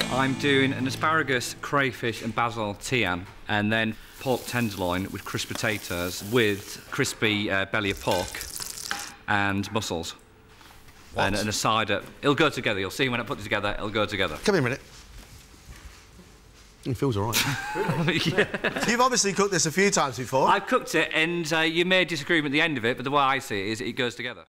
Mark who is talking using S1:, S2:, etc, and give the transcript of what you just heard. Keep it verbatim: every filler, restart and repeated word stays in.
S1: I'm doing an asparagus, crayfish and basil tian, and then pork tenderloin with crisp potatoes with crispy uh, belly of pork and mussels. And, and a cider. It'll go together. You'll see when I put it together, it'll go together.
S2: Come here a minute. It feels all right.
S1: Really? Yeah.
S2: So you've obviously cooked this a few times before.
S1: I've cooked it, and uh, you may disagree with the end of it, but the way I see it is it goes together.